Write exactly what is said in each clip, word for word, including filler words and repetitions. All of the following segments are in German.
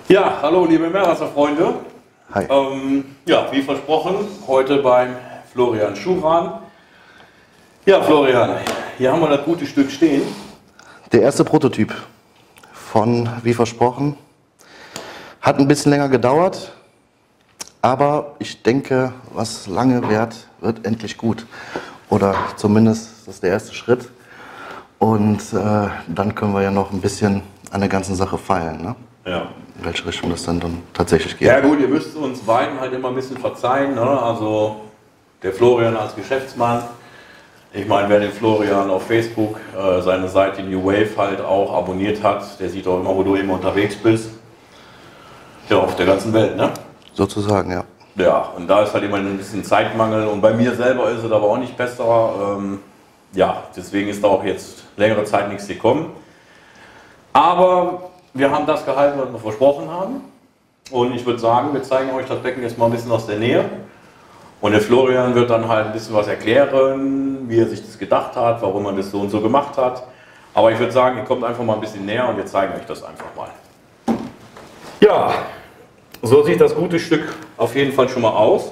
Ja, hallo liebe Meerwasserfreunde. Hi. Ähm, ja, wie versprochen, heute beim Florian Schuran. Ja, Florian, hier haben wir das gute Stück stehen. Der erste Prototyp von, wie versprochen, hat ein bisschen länger gedauert, aber ich denke, was lange währt, wird endlich gut. Oder zumindest das ist der erste Schritt. Und äh, dann können wir ja noch ein bisschen an der ganzen Sache feilen, ne? Ja. In welche Richtung das dann, dann tatsächlich geht. Ja gut, ihr müsst uns beiden halt immer ein bisschen verzeihen, ne? Also der Florian als Geschäftsmann. Ich meine, wer den Florian auf Facebook, äh, seine Seite New Wave halt auch abonniert hat, der sieht auch immer, wo du immer unterwegs bist. Ja, auf der ganzen Welt, ne? Sozusagen, ja. Ja, und da ist halt immer ein bisschen Zeitmangel und bei mir selber ist es aber auch nicht besser. Ähm, ja, deswegen ist da auch jetzt längere Zeit nichts gekommen. Aber wir haben das gehalten, was wir versprochen haben. Und ich würde sagen, wir zeigen euch das Becken jetzt mal ein bisschen aus der Nähe. Und der Florian wird dann halt ein bisschen was erklären, wie er sich das gedacht hat, warum er das so und so gemacht hat. Aber ich würde sagen, ihr kommt einfach mal ein bisschen näher und wir zeigen euch das einfach mal. Ja, so sieht das gute Stück auf jeden Fall schon mal aus.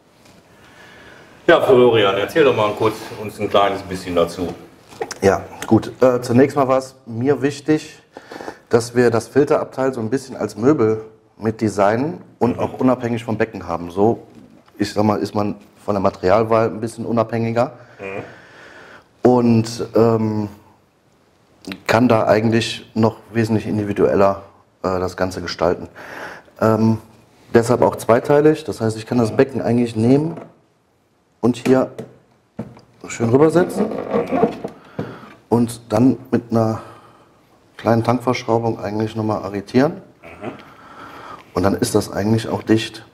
Ja, Florian, erzähl doch mal kurz uns ein kleines bisschen dazu. Ja, gut. Äh, zunächst mal war es mir wichtig, dass wir das Filterabteil so ein bisschen als Möbel mit designen und auch unabhängig vom Becken haben. So, ich sag mal, ist man von der Materialwahl ein bisschen unabhängiger mhm. und ähm, kann da eigentlich noch wesentlich individueller äh, das Ganze gestalten. Ähm, deshalb auch zweiteilig, das heißt, ich kann das Becken eigentlich nehmen und hier schön rübersetzen und dann mit einer kleinen Tankverschraubung eigentlich nochmal arretieren und dann ist das eigentlich auch dicht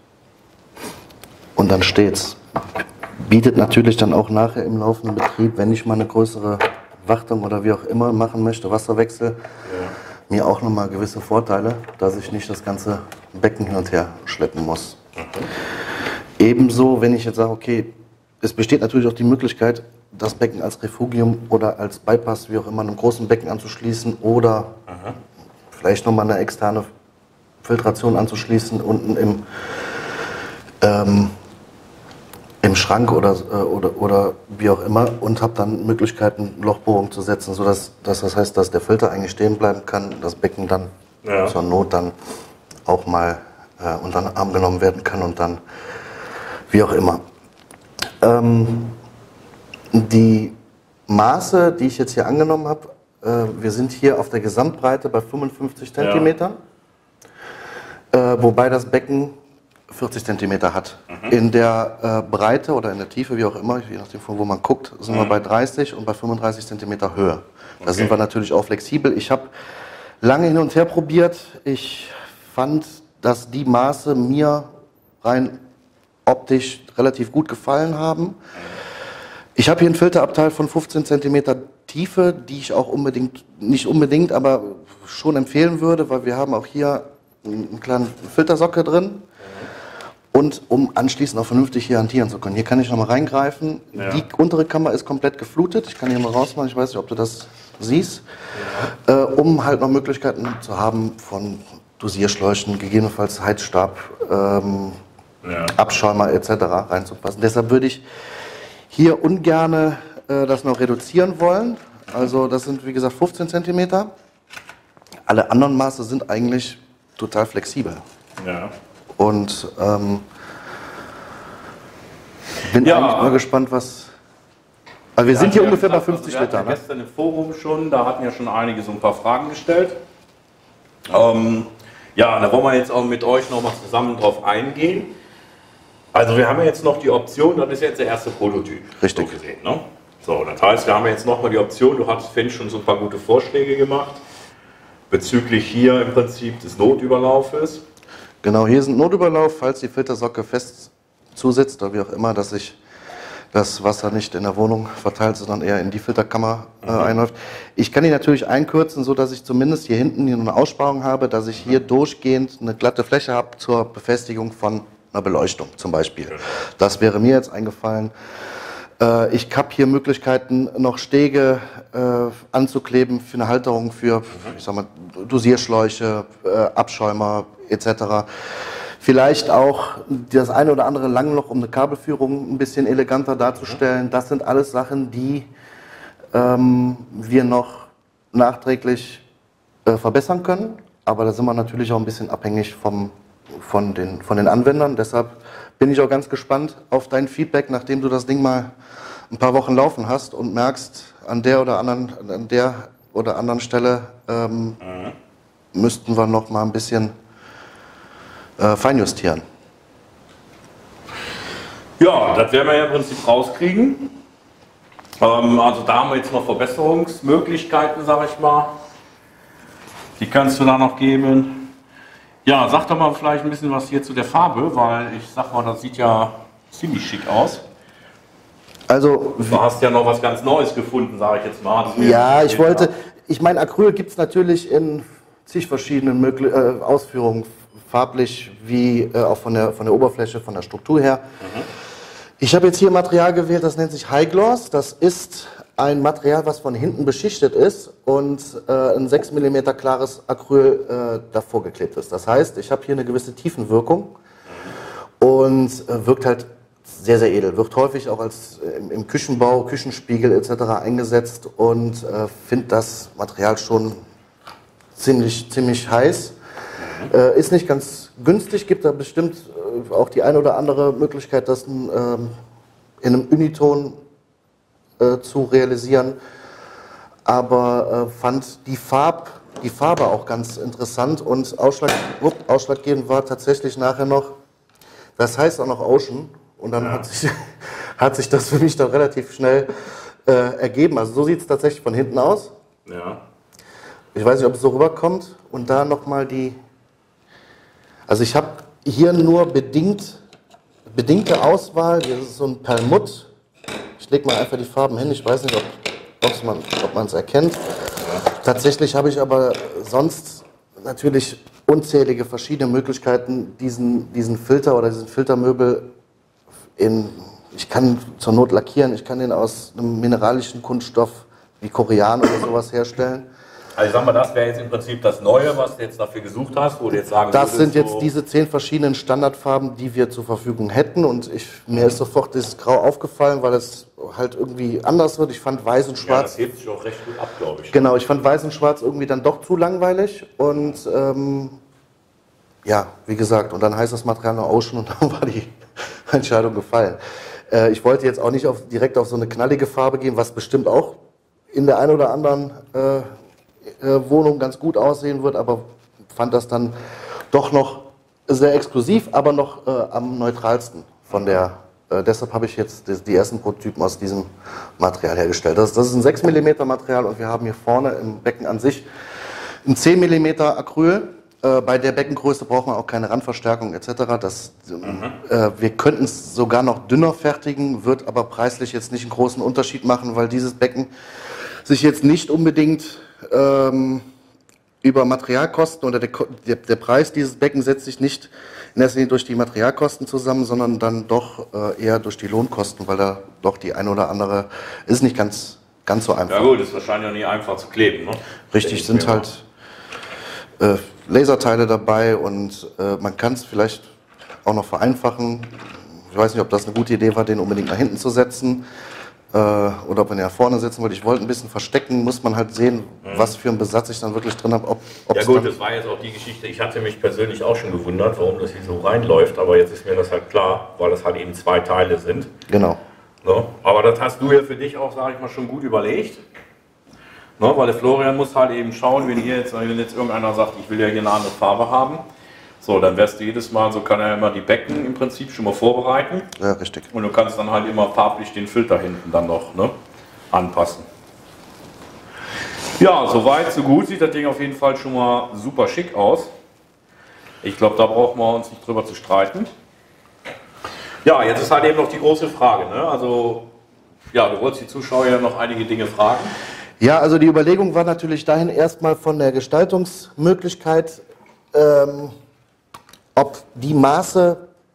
und dann steht's. Bietet natürlich dann auch nachher im laufenden Betrieb, wenn ich mal eine größere Wartung oder wie auch immer machen möchte, Wasserwechsel, ja. mir auch nochmal gewisse Vorteile, dass ich nicht das ganze Becken hin und her schleppen muss. Okay. Ebenso, wenn ich jetzt sage, okay, es besteht natürlich auch die Möglichkeit, das Becken als Refugium oder als Bypass, wie auch immer, einem großen Becken anzuschließen oder aha. vielleicht nochmal eine externe Filtration anzuschließen, unten im, ähm, im Schrank oder, oder, oder wie auch immer und habe dann Möglichkeiten, Lochbohrung zu setzen, sodass dass das heißt, dass der Filter eigentlich stehen bleiben kann, das Becken dann ja. zur Not dann auch mal äh, unter den Arm genommen werden kann und dann wie auch immer. Ähm, die Maße, die ich jetzt hier angenommen habe, äh, wir sind hier auf der Gesamtbreite bei fünfundfünfzig Zentimetern, ja. äh, wobei das Becken vierzig Zentimeter hat. Mhm. In der äh, Breite oder in der Tiefe, wie auch immer, je nachdem von wo man guckt, sind mhm. wir bei dreißig und bei fünfunddreißig Zentimeter Höhe. Da okay. sind wir natürlich auch flexibel. Ich habe lange hin und her probiert. Ich fand, dass die Maße mir rein optisch relativ gut gefallen haben. Ich habe hier ein Filterabteil von fünfzehn Zentimeter Tiefe, die ich auch unbedingt, nicht unbedingt, aber schon empfehlen würde, weil wir haben auch hier einen kleinen Filtersockel drin. Und um anschließend auch vernünftig hier hantieren zu können. Hier kann ich nochmal reingreifen. Ja. Die untere Kammer ist komplett geflutet. Ich kann hier mal rausmachen, ich weiß nicht, ob du das siehst. Ja. Äh, um halt noch Möglichkeiten zu haben von Dosierschläuchen, gegebenenfalls Heizstab, ähm, ja. Abschäumer et cetera reinzupassen. Deshalb würde ich hier ungern äh, das noch reduzieren wollen. Also das sind wie gesagt fünfzehn Zentimeter. Alle anderen Maße sind eigentlich total flexibel. Ja. Und ähm, bin ja. eigentlich mal gespannt, was... Also wir ja, sind hier ungefähr gesagt, bei fünfzig also Liter. Wir hatten ja ne? gestern im Forum schon, da hatten ja schon einige so ein paar Fragen gestellt. Ähm, ja, da wollen wir jetzt auch mit euch nochmal zusammen drauf eingehen. Also wir haben ja jetzt noch die Option, das ist jetzt der erste Prototyp. Richtig. So gesehen, ne? So, das heißt, wir haben jetzt nochmal die Option, du hast, finde ich, schon so ein paar gute Vorschläge gemacht, bezüglich hier im Prinzip des Notüberlaufes. Genau, hier ist ein Notüberlauf, falls die Filtersocke fest zusitzt oder wie auch immer, dass sich das Wasser nicht in der Wohnung verteilt, sondern eher in die Filterkammer äh, mhm. einläuft. Ich kann die natürlich einkürzen, so dass ich zumindest hier hinten hier eine Aussparung habe, dass ich hier durchgehend eine glatte Fläche habe zur Befestigung von einer Beleuchtung zum Beispiel. Das wäre mir jetzt eingefallen. Äh, ich habe hier Möglichkeiten, noch Stege äh, anzukleben für eine Halterung für, ich sag mal, Dosierschläuche, äh, Abschäumer et cetera. Vielleicht auch das eine oder andere Langloch, um eine Kabelführung ein bisschen eleganter darzustellen. Das sind alles Sachen, die ähm, wir noch nachträglich äh, verbessern können. Aber da sind wir natürlich auch ein bisschen abhängig vom, von, den, von den Anwendern. Deshalb bin ich auch ganz gespannt auf dein Feedback, nachdem du das Ding mal ein paar Wochen laufen hast und merkst, an der oder anderen, an der oder anderen Stelle ähm, mhm. müssten wir noch mal ein bisschen äh, feinjustieren. Ja, das werden wir ja im Prinzip rauskriegen. Ähm, also da haben wir jetzt noch Verbesserungsmöglichkeiten, sag ich mal. Die kannst du da noch geben. Ja, sag doch mal vielleicht ein bisschen was hier zu der Farbe, weil ich sag mal, das sieht ja ziemlich schick aus. Also, du hast ja noch was ganz Neues gefunden, sage ich jetzt mal. Ja, ich wollte, habe. ich meine, Acryl gibt es natürlich in zig verschiedenen Mögli äh, Ausführungen, farblich wie äh, auch von der, von der Oberfläche, von der Struktur her. Mhm. Ich habe jetzt hier Material gewählt, das nennt sich High Gloss. Das ist ein Material, was von hinten beschichtet ist und äh, ein sechs Millimeter klares Acryl äh, davor geklebt ist. Das heißt, ich habe hier eine gewisse Tiefenwirkung und äh, wirkt halt sehr, sehr edel. Wird häufig auch als äh, im, im Küchenbau, Küchenspiegel et cetera eingesetzt und äh, finde das Material schon ziemlich, ziemlich heiß. Äh, ist nicht ganz günstig, gibt da bestimmt äh, auch die eine oder andere Möglichkeit, das äh, in einem Uniton äh, zu realisieren. Aber äh, fand die, Farb, die Farbe auch ganz interessant und ausschlag, upp, ausschlaggebend war tatsächlich nachher noch, das heißt auch noch Ocean. Und dann ja. hat, sich, hat sich das für mich dann relativ schnell äh, ergeben. Also so sieht es tatsächlich von hinten aus. Ja. Ich weiß nicht, ob es so rüberkommt. Und da nochmal die... Also ich habe hier nur bedingt, bedingte Auswahl. Das ist so ein Perlmutt. Ich lege mal einfach die Farben hin. Ich weiß nicht, ob man es ob man's erkennt. Ja. Tatsächlich habe ich aber sonst natürlich unzählige verschiedene Möglichkeiten, diesen, diesen Filter oder diesen Filtermöbel in, ich kann zur Not lackieren, ich kann den aus einem mineralischen Kunststoff wie Korean oder sowas herstellen. Also ich sag mal, das wäre jetzt im Prinzip das Neue, was du jetzt dafür gesucht hast, wo du jetzt sagen Das sind jetzt so diese zehn verschiedenen Standardfarben, die wir zur Verfügung hätten und ich, mir ist sofort dieses Grau aufgefallen, weil es halt irgendwie anders wird. Ich fand Weiß und Schwarz... Ja, das hebt sich auch recht gut ab, glaube ich. Genau, ich fand Weiß und Schwarz irgendwie dann doch zu langweilig und ähm, ja, wie gesagt, und dann heißt das Material noch Ocean und dann war die Entscheidung gefallen. Äh, ich wollte jetzt auch nicht auf, direkt auf so eine knallige Farbe gehen, was bestimmt auch in der einen oder anderen äh, äh, Wohnung ganz gut aussehen wird, aber fand das dann doch noch sehr exklusiv, aber noch äh, am neutralsten von der. Äh, deshalb habe ich jetzt die, die ersten Prototypen aus diesem Material hergestellt. Das, das ist ein sechs Millimeter Material und wir haben hier vorne im Becken an sich ein zehn Millimeter Acryl. Äh, bei der Beckengröße braucht man auch keine Randverstärkung et cetera. Das, mhm. äh, wir könnten es sogar noch dünner fertigen, wird aber preislich jetzt nicht einen großen Unterschied machen, weil dieses Becken sich jetzt nicht unbedingt ähm, über Materialkosten oder der, der, der Preis dieses Beckens setzt sich nicht in erster Linie durch die Materialkosten zusammen, sondern dann doch äh, eher durch die Lohnkosten, weil da doch die eine oder andere ist nicht ganz, ganz so einfach. Ja gut, ist wahrscheinlich auch nicht einfach zu kleben, ne? Richtig, sind halt äh, Laserteile dabei und äh, man kann es vielleicht auch noch vereinfachen. Ich weiß nicht, ob das eine gute Idee war, den unbedingt nach hinten zu setzen äh, oder ob man ja vorne setzen wollte. Ich wollte ein bisschen verstecken, muss man halt sehen, mhm. was für einen Besatz ich dann wirklich drin habe. Ob, ja gut, das war jetzt auch die Geschichte. Ich hatte mich persönlich auch schon gewundert, warum das hier so reinläuft, aber jetzt ist mir das halt klar, weil das halt eben zwei Teile sind. Genau. So, aber das hast du ja für dich auch, sage ich mal, schon gut überlegt. No, weil der Florian muss halt eben schauen, wenn hier jetzt, wenn jetzt irgendeiner sagt, ich will ja hier eine andere Farbe haben, so, dann wirst du jedes Mal, so kann er immer die Becken im Prinzip schon mal vorbereiten. Ja, richtig. Und du kannst dann halt immer farblich den Filter hinten dann noch, ne, anpassen. Ja, soweit, so gut, sieht das Ding auf jeden Fall schon mal super schick aus. Ich glaube, da brauchen wir uns nicht drüber zu streiten. Ja, jetzt ist halt eben noch die große Frage, ne? Also, ja, du wolltest die Zuschauer ja noch einige Dinge fragen. Ja, also die Überlegung war natürlich dahin erstmal von der Gestaltungsmöglichkeit, ähm, ob die Maße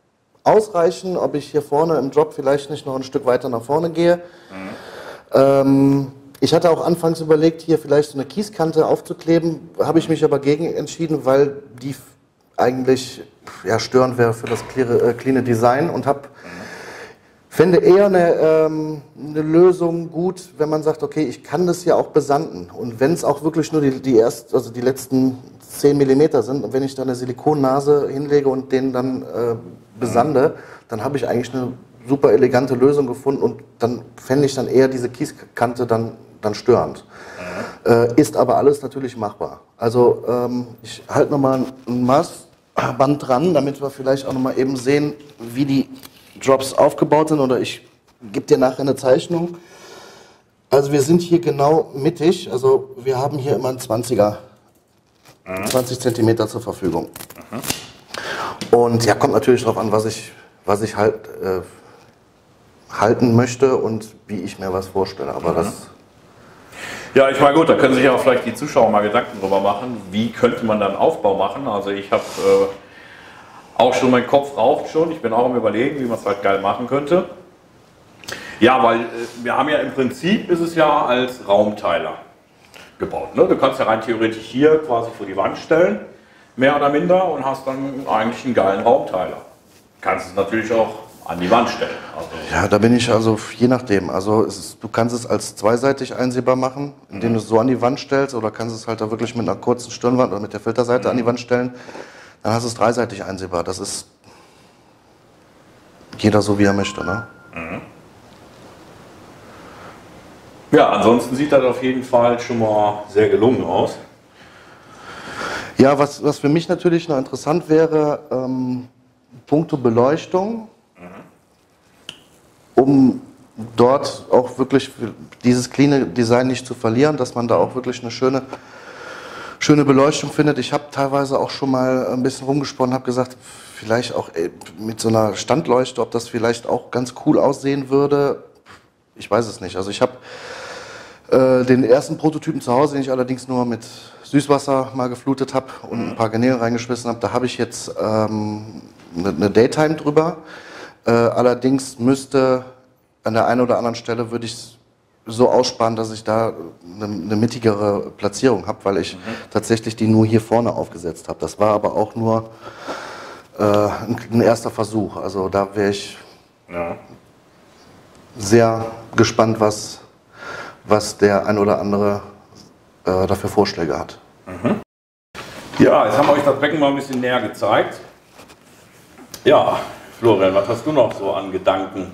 ausreichen, ob ich hier vorne im Drop vielleicht nicht noch ein Stück weiter nach vorne gehe. Mhm. Ähm, ich hatte auch anfangs überlegt, hier vielleicht so eine Kieskante aufzukleben, habe ich mich aber gegen entschieden, weil die eigentlich ja, störend wäre für das cleare, cleane Design und habe fände eher eine, ähm, eine Lösung gut, wenn man sagt, okay, ich kann das ja auch besanden. Und wenn es auch wirklich nur die, die, erst, also die letzten zehn Millimeter sind, und wenn ich da eine Silikonnase hinlege und den dann äh, besande, dann habe ich eigentlich eine super elegante Lösung gefunden und dann fände ich dann eher diese Kieskante dann, dann störend. Mhm. Äh, ist aber alles natürlich machbar. Also ähm, ich halte nochmal ein Maßband dran, damit wir vielleicht auch nochmal eben sehen, wie die Drops aufgebaut sind, oder ich gebe dir nachher eine Zeichnung. Also wir sind hier genau mittig, also wir haben hier immer einen zwanziger, mhm. zwanzig Zentimeter zur Verfügung. Mhm. Und ja, kommt natürlich darauf an, was ich, was ich halt äh, halten möchte und wie ich mir was vorstelle. Aber mhm. das ja, ich meine, gut, da können sich ja vielleicht die Zuschauer mal Gedanken drüber machen, wie könnte man dann Aufbau machen. Also ich habe äh, auch schon, mein Kopf raucht schon, ich bin auch am Überlegen, wie man es halt geil machen könnte. Ja, weil äh, wir haben ja im Prinzip, ist es ja als Raumteiler gebaut. Ne? Du kannst ja rein theoretisch hier quasi vor die Wand stellen, mehr oder minder, und hast dann eigentlich einen geilen Raumteiler. Kannst es natürlich auch an die Wand stellen. Also ja, da bin ich also, je nachdem. Also es ist, du kannst es als zweiseitig einsehbar machen, indem mhm. du es so an die Wand stellst, oder kannst es halt da wirklich mit einer kurzen Stirnwand oder mit der Filterseite mhm. an die Wand stellen. Dann hast du es dreiseitig einsehbar. Das ist jeder so, wie er möchte. Ne? Mhm. Ja, ansonsten sieht das auf jeden Fall schon mal sehr gelungen aus. Ja, was, was für mich natürlich noch interessant wäre, ähm, puncto Beleuchtung, mhm. um dort auch wirklich dieses cleane Design nicht zu verlieren, dass man da auch wirklich eine schöne schöne Beleuchtung findet. Ich habe teilweise auch schon mal ein bisschen rumgesponnen, habe gesagt, vielleicht auch ey, mit so einer Standleuchte, ob das vielleicht auch ganz cool aussehen würde. Ich weiß es nicht. Also ich habe äh, den ersten Prototypen zu Hause, den ich allerdings nur mit Süßwasser mal geflutet habe und ein paar Garnelen reingeschmissen habe. Da habe ich jetzt ähm, eine, eine Daytime drüber. Äh, allerdings müsste an der einen oder anderen Stelle, würde ich so aussparen, dass ich da eine, eine mittigere Platzierung habe, weil ich mhm. tatsächlich die nur hier vorne aufgesetzt habe. Das war aber auch nur äh, ein, ein erster Versuch. Also da wäre ich ja. sehr gespannt, was, was der ein oder andere äh, dafür Vorschläge hat. Mhm. Ja, jetzt haben wir euch das Becken mal ein bisschen näher gezeigt. Ja, Florian, was hast du noch so an Gedanken?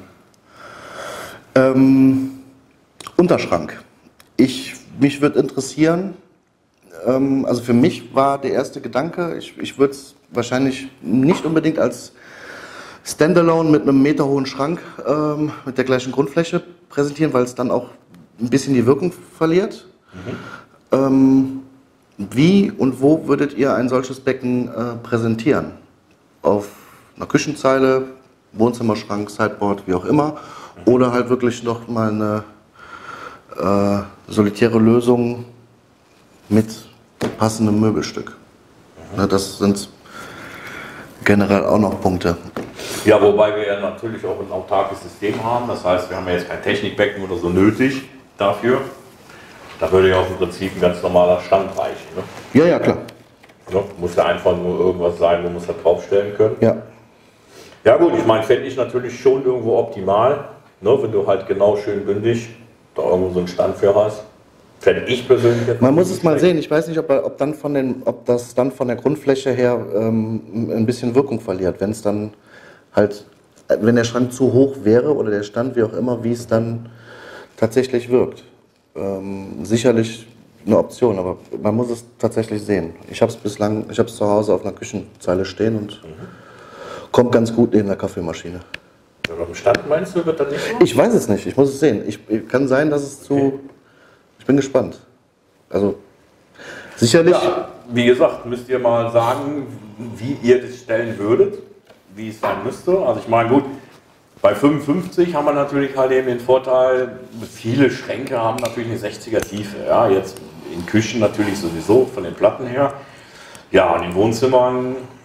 Ähm, Unterschrank. Ich, mich würde interessieren, ähm, also für mich war der erste Gedanke, ich, ich würde es wahrscheinlich nicht unbedingt als Standalone mit einem meterhohen Schrank ähm, mit der gleichen Grundfläche präsentieren, weil es dann auch ein bisschen die Wirkung verliert. Mhm. Ähm, wie und wo würdet ihr ein solches Becken äh, präsentieren? Auf einer Küchenzeile, Wohnzimmerschrank, Sideboard, wie auch immer, mhm. oder halt wirklich noch mal eine Äh, solitäre Lösung mit passendem Möbelstück. Mhm. Das sind generell auch noch Punkte. Ja, wobei wir ja natürlich auch ein autarkes System haben. Das heißt, wir haben ja jetzt kein Technikbecken oder so nötig dafür. Da würde ja auch im Prinzip ein ganz normaler Stand reichen. Ne? Ja, ja, klar. Ne? Muss ja einfach nur irgendwas sein, wo wir es da draufstellen können. Ja. Ja gut, ich meine, fände ich natürlich schon irgendwo optimal, ne? Wenn du halt genau schön bündig da irgendwo so einen Stand für hast. Fände ich persönlich jetzt. Man muss es mal sehen. Ich weiß nicht, ob, ob, dann von den, ob das dann von der Grundfläche her ähm, ein bisschen Wirkung verliert. Wenn es dann halt, wenn der Schrank zu hoch wäre oder der Stand, wie auch immer, wie es dann tatsächlich wirkt. Ähm, sicherlich eine Option, aber man muss es tatsächlich sehen. Ich habe es bislang, ich habe es zu Hause auf einer Küchenzeile stehen und mhm. kommt ganz gut neben der Kaffeemaschine. Oder im Stand meinst du, wird das nicht so? Ich weiß es nicht, ich muss es sehen. Ich, kann sein, dass es zu... Okay. Ich bin gespannt. Also, sicherlich... Ja, wie gesagt, müsst ihr mal sagen, wie ihr das stellen würdet, wie es sein müsste. Also ich meine, gut, bei fünfundfünfzig haben wir natürlich halt eben den Vorteil, viele Schränke haben natürlich eine sechziger Tiefe. Ja, jetzt in Küchen natürlich sowieso, von den Platten her. Ja, in den Wohnzimmern...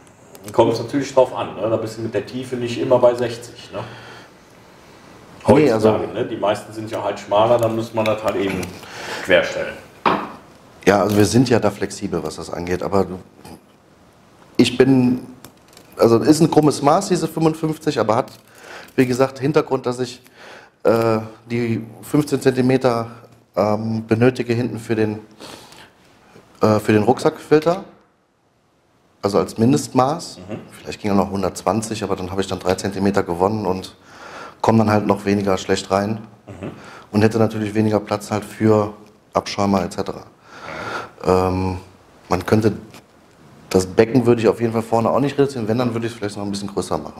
kommt es natürlich drauf an. Ne? Da bist du mit der Tiefe nicht immer bei sechzig. Ne? Nee, also, ne? Die meisten sind ja halt schmaler, dann muss man das halt eben querstellen. Ja, also wir sind ja da flexibel, was das angeht, aber ich bin, also ist ein krummes Maß, diese fünfundfünfzig, aber hat, wie gesagt, Hintergrund, dass ich äh, die fünfzehn Zentimeter ähm, benötige hinten für den, äh, für den Rucksackfilter, also als Mindestmaß. Mhm. Vielleicht ging er noch hundertzwanzig, aber dann habe ich dann drei Zentimeter gewonnen und komme dann halt noch weniger schlecht rein mhm. und hätte natürlich weniger Platz halt für Abschäumer et cetera. Ähm, man könnte, das Becken würde ich auf jeden Fall vorne auch nicht reduzieren, wenn, dann würde ich es vielleicht noch ein bisschen größer machen.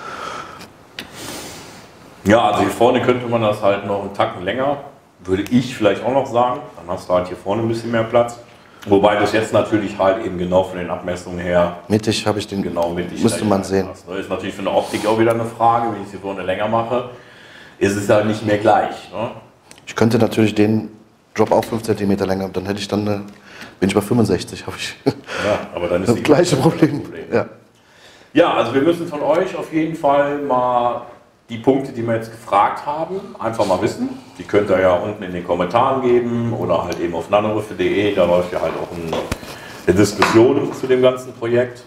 Ja, also hier vorne könnte man das halt noch einen Tacken länger, würde ich vielleicht auch noch sagen. Dann hast du halt hier vorne ein bisschen mehr Platz. Wobei das jetzt natürlich halt eben genau von den Abmessungen her... Mittig habe ich den, genau mittig müsste man sehen. Das ist natürlich für eine Optik auch wieder eine Frage, wenn ich es hier vorne länger mache, ist es halt nicht mehr gleich. Ne? Ich könnte natürlich den Drop auch fünf Zentimeter länger, dann hätte ich dann, eine, bin ich bei fünfundsechzig, habe ich ja, aber dann ist das gleiche Problem. Problem. Ja. Ja, also wir müssen von euch auf jeden Fall mal die Punkte, die wir jetzt gefragt haben, einfach mal wissen. Die könnt ihr ja unten in den Kommentaren geben oder halt eben auf nanoriffe punkt de, da läuft ja halt auch eine Diskussion zu dem ganzen Projekt.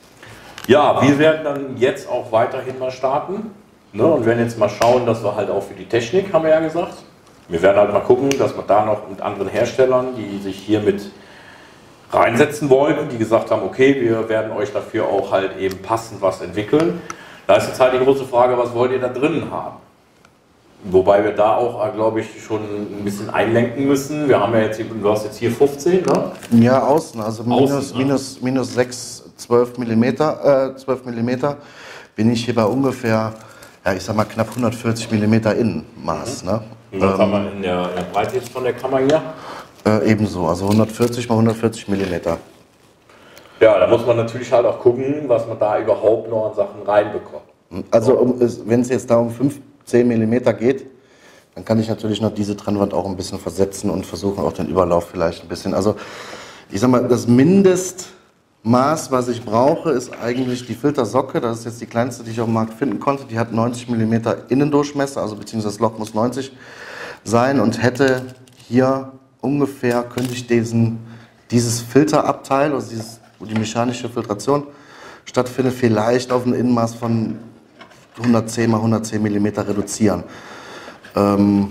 Ja, wir werden dann jetzt auch weiterhin mal starten, ne, und werden jetzt mal schauen, dass wir halt auch für die Technik, haben wir ja gesagt, wir werden halt mal gucken, dass wir da noch mit anderen Herstellern, die sich hier mit reinsetzen wollten, die gesagt haben, okay, wir werden euch dafür auch halt eben passend was entwickeln. Da ist jetzt halt die große Frage, was wollt ihr da drinnen haben? Wobei wir da auch, glaube ich, schon ein bisschen einlenken müssen. Wir haben ja jetzt, du hast jetzt hier fünfzehn, ne? Ja, außen, also minus, außen, ne? minus, minus sechs, zwölf Millimeter, äh, zwölf Millimeter bin ich hier bei ungefähr, ja, ich sag mal knapp hundertvierzig Millimeter Innenmaß. Mhm. Ne? Und was ähm, haben wir in der, in der Breite jetzt von der Kammer hier? Äh, ebenso, also hundertvierzig mal hundertvierzig Millimeter. Ja, da muss man natürlich halt auch gucken, was man da überhaupt noch an Sachen reinbekommt. Also um, wenn es jetzt da um fünfzehn Millimeter geht, dann kann ich natürlich noch diese Trennwand auch ein bisschen versetzen und versuchen auch den Überlauf vielleicht ein bisschen. Also ich sag mal, das Mindestmaß, was ich brauche, ist eigentlich die Filtersocke. Das ist jetzt die kleinste, die ich auf dem Markt finden konnte. Die hat neunzig Millimeter Innendurchmesser, also beziehungsweise das Loch muss neunzig sein und hätte hier ungefähr, könnte ich diesen, dieses Filterabteil, also dieses, wo die mechanische Filtration stattfindet, vielleicht auf ein Innenmaß von hundertzehn mal hundertzehn Millimeter reduzieren. Ähm,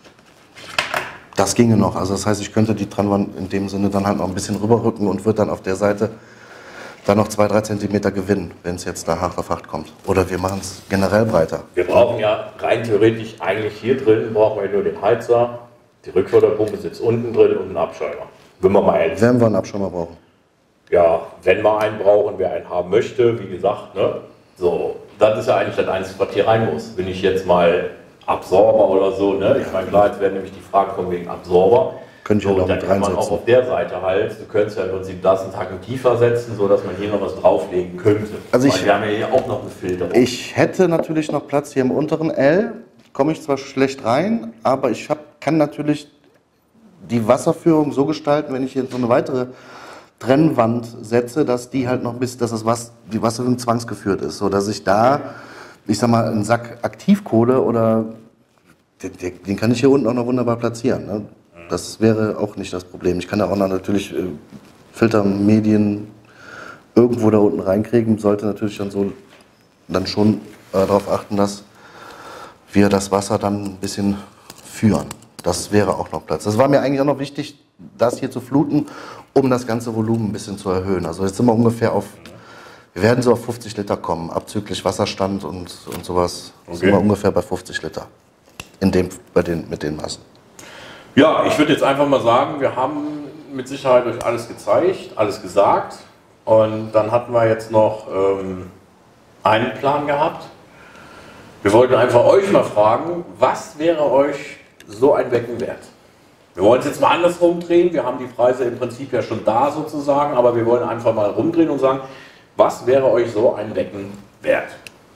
das ginge noch. Also das heißt, ich könnte die Trennwand in dem Sinne dann halt noch ein bisschen rüberrücken und würde dann auf der Seite dann noch zwei, drei Zentimeter gewinnen, wenn es jetzt da hart auf hart kommt. Oder wir machen es generell breiter. Wir brauchen ja rein theoretisch eigentlich hier drin, brauchen wir nur den Heizer, die Rückförderpumpe sitzt unten drin und einen Abschäumer. Wenn wir mal ehrlich Wenn wir einen Abschäumer brauchen. Ja, wenn wir einen brauchen, wer einen haben möchte, wie gesagt, ne? So, das ist ja eigentlich das Einzige, was hier rein muss. Bin ich jetzt mal Absorber oder so, ne? Ich meine, klar, jetzt werden nämlich die Fragen kommen wegen Absorber. Könnte ich so, ja noch dann mit kann man reinsetzen. auch auf der Seite halt, du könntest ja im Prinzip das einen Tacken tiefer setzen, sodass man hier noch was drauflegen könnte. Also ich, Weil wir haben ja hier auch noch einen Filter. Ich hätte natürlich noch Platz hier im unteren L, komme ich zwar schlecht rein, aber ich hab, kann natürlich die Wasserführung so gestalten, wenn ich hier so eine weitere Trennwand setze, dass die halt noch ein bisschen, dass das was, die Wasserführung zwangsgeführt ist, so dass ich da, ich sag mal, einen Sack Aktivkohle oder den, den kann ich hier unten auch noch wunderbar platzieren. Ne? Das wäre auch nicht das Problem. Ich kann da auch noch natürlich äh, Filtermedien irgendwo da unten reinkriegen, sollte natürlich dann so dann schon äh, darauf achten, dass wir das Wasser dann ein bisschen führen. Das wäre auch noch Platz. Das war mir eigentlich auch noch wichtig, das hier zu fluten, um das ganze Volumen ein bisschen zu erhöhen. Also jetzt sind wir ungefähr auf, wir werden so auf fünfzig Liter kommen, abzüglich Wasserstand und, und sowas. Okay. Sind wir ungefähr bei fünfzig Liter in dem, bei den, mit den Massen. Ja, ich würde jetzt einfach mal sagen, wir haben mit Sicherheit euch alles gezeigt, alles gesagt. Und dann hatten wir jetzt noch ähm, einen Plan gehabt. Wir wollten einfach euch mal fragen, was wäre euch so ein Becken wert? Wir wollen es jetzt mal andersrum drehen. Wir haben die Preise im Prinzip ja schon da sozusagen, aber wir wollen einfach mal rumdrehen und sagen, was wäre euch so ein Becken wert?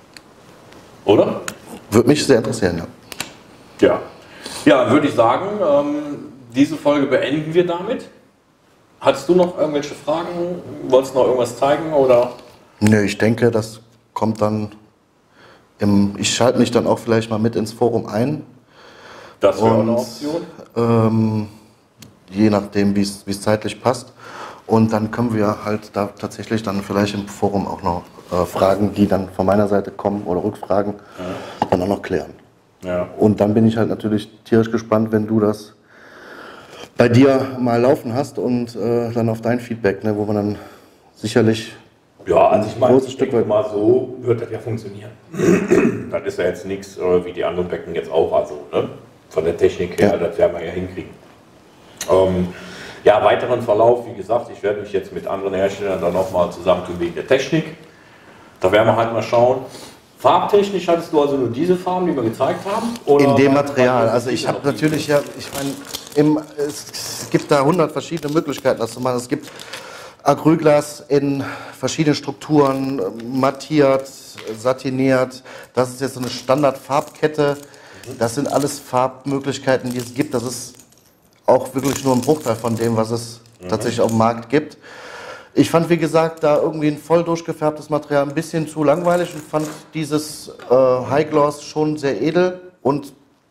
Oder? Würde mich sehr interessieren, ja. Ja, ja, würde ich sagen, ähm, diese Folge beenden wir damit. Hattest du noch irgendwelche Fragen? Wolltest du noch irgendwas zeigen? Oder? Nö, ich denke, das kommt dann im, ich schalte mich dann auch vielleicht mal mit ins Forum ein. Das wäre eine Option. Ähm, je nachdem, wie es zeitlich passt. Und dann können wir halt da tatsächlich dann vielleicht im Forum auch noch äh, Fragen, die dann von meiner Seite kommen oder Rückfragen, ja. dann auch noch klären. Ja. Und dann bin ich halt natürlich tierisch gespannt, wenn du das bei dir mal laufen hast und äh, dann auf dein Feedback, ne, wo man dann sicherlich ja, also ich meine, ich Stück denke mal so wird das ja funktionieren. Das ist ja jetzt nichts äh, wie die anderen Becken jetzt auch, also ne? Von der Technik her, ja. Das werden wir ja hinkriegen. Ähm, ja, weiteren Verlauf, wie gesagt, ich werde mich jetzt mit anderen Herstellern dann nochmal zusammentun wegen der Technik. Da werden wir halt mal schauen. Farbtechnisch hattest du also nur diese Farben, die wir gezeigt haben? Oder in dem Material. Also ich habe natürlich ja, ich meine, es gibt da hundert verschiedene Möglichkeiten, das zu machen. Es gibt Acrylglas in verschiedenen Strukturen, mattiert, satiniert. Das ist jetzt so eine Standardfarbkette. Das sind alles Farbmöglichkeiten, die es gibt. Das ist auch wirklich nur ein Bruchteil von dem, was es mhm. tatsächlich auf dem Markt gibt. Ich fand, wie gesagt, da irgendwie ein voll durchgefärbtes Material ein bisschen zu langweilig und fand dieses äh, High Gloss schon sehr edel und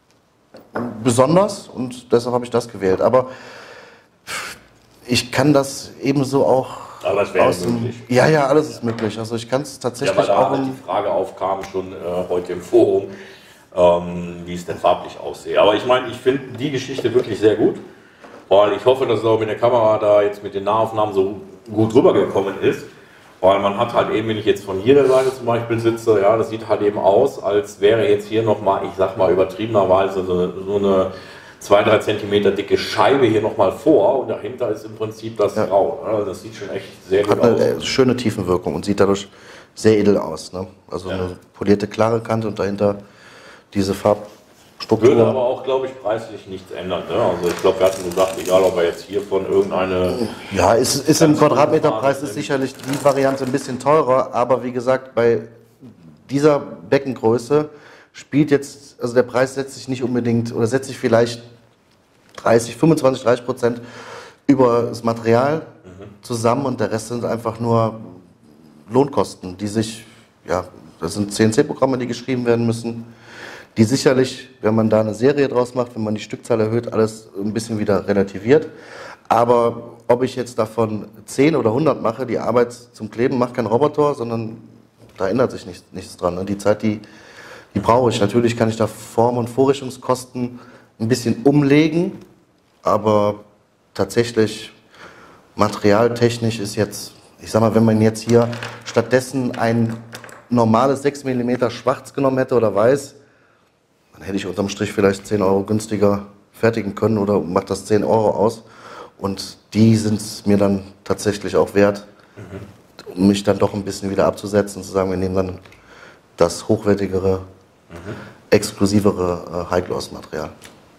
besonders und deshalb habe ich das gewählt. Aber ich kann das ebenso auch. Aber es wäre möglich. Ja, ja, alles ist möglich. Also ich kann es tatsächlich ja, weil da auch. Halt die Frage aufkam schon äh, heute im Forum, ähm, wie es denn farblich aussehe. Aber ich meine, ich finde die Geschichte wirklich sehr gut, weil ich hoffe, dass es auch mit der Kamera da jetzt mit den Nahaufnahmen so gut rübergekommen ist. Weil man hat halt eben, wenn ich jetzt von hier der Seite zum Beispiel sitze, ja, das sieht halt eben aus, als wäre jetzt hier nochmal, ich sag mal übertriebenerweise so, so eine zwei, drei Zentimeter dicke Scheibe hier nochmal vor und dahinter ist im Prinzip das ja. Grau. Also das sieht schon echt sehr gut aus. Hat eine schöne Tiefenwirkung und sieht dadurch sehr edel aus. Ne? Also ja. eine polierte, klare Kante und dahinter diese Farbstruktur. Würde aber auch, glaube ich, preislich nichts ändern. Ne? Also ich glaube, wir hatten gesagt, egal ob er jetzt hier von irgendeine... Ja, ist, ist im Quadratmeterpreis ist sicherlich die Variante ein bisschen teurer, aber wie gesagt, bei dieser Beckengröße spielt jetzt, also der Preis setzt sich nicht unbedingt, oder setzt sich vielleicht dreißig, fünfundzwanzig, dreißig Prozent über das Material mhm. zusammen und der Rest sind einfach nur Lohnkosten, die sich, ja, das sind C N C-Programme, die geschrieben werden müssen, die sicherlich, wenn man da eine Serie draus macht, wenn man die Stückzahl erhöht, alles ein bisschen wieder relativiert. Aber ob ich jetzt davon zehn oder hundert mache, die Arbeit zum Kleben macht kein Roboter, sondern da ändert sich nichts, nichts dran. Die Zeit, die, die brauche ich. Natürlich kann ich da Form- und Vorrichtungskosten ein bisschen umlegen, aber tatsächlich materialtechnisch ist jetzt, ich sag mal, wenn man jetzt hier stattdessen ein normales sechs Millimeter Schwarz genommen hätte oder Weiß, dann hätte ich unterm Strich vielleicht zehn Euro günstiger fertigen können oder macht das zehn Euro aus. Und die sind es mir dann tatsächlich auch wert, mhm. um mich dann doch ein bisschen wieder abzusetzen und zu sagen, wir nehmen dann das hochwertigere, mhm. exklusivere äh, High-Gloss-Material.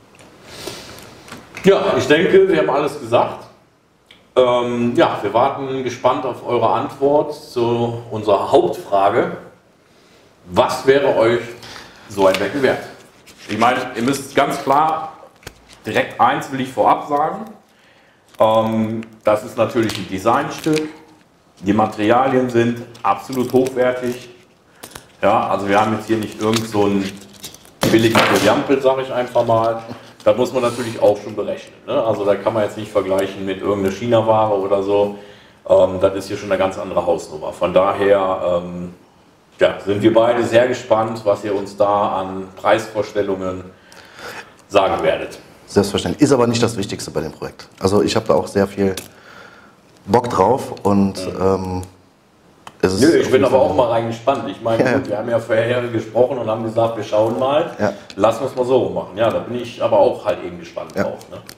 Ja, ich denke, wir haben alles gesagt. Ähm, ja, wir warten gespannt auf eure Antwort zu unserer Hauptfrage. Was wäre euch so ein Becken wert? Ich meine, ihr müsst ganz klar, direkt eins will ich vorab sagen. Ähm, das ist natürlich ein Designstück. Die Materialien sind absolut hochwertig. Ja, also wir haben jetzt hier nicht irgend so einen billigen Jampel, sage ich einfach mal. Das muss man natürlich auch schon berechnen. Ne? Also da kann man jetzt nicht vergleichen mit irgendeiner China-Ware oder so. Ähm, das ist hier schon eine ganz andere Hausnummer. Von daher ähm, ja, sind wir beide sehr gespannt, was ihr uns da an Preisvorstellungen sagen werdet. Selbstverständlich. Ist aber nicht das Wichtigste bei dem Projekt. Also ich habe da auch sehr viel Bock drauf und ja. ähm, es ist Nö, ich bin aber auch mal rein gespannt. Ich meine, ja. gut, wir haben ja vorher gesprochen und haben gesagt, wir schauen mal. Ja. Lassen wir es mal so machen. Ja, da bin ich aber auch halt eben gespannt ja. drauf. Ne?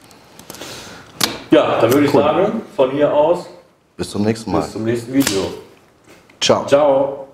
Ja, dann würde ich cool. sagen, von hier aus bis zum nächsten Mal. Bis zum nächsten Video. Ciao. Ciao.